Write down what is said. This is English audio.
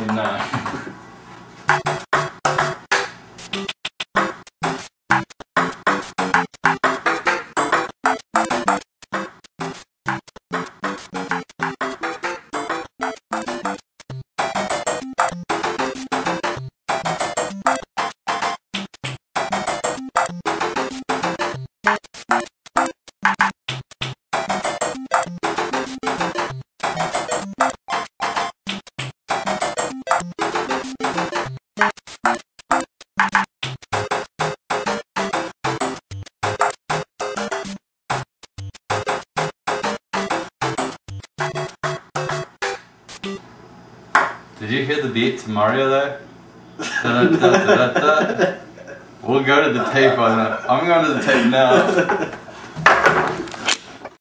Nah. Did you hear the beat to Mario there? Da, da, da, da, da, da. We'll go to the tape on it. I'm going to the tape now.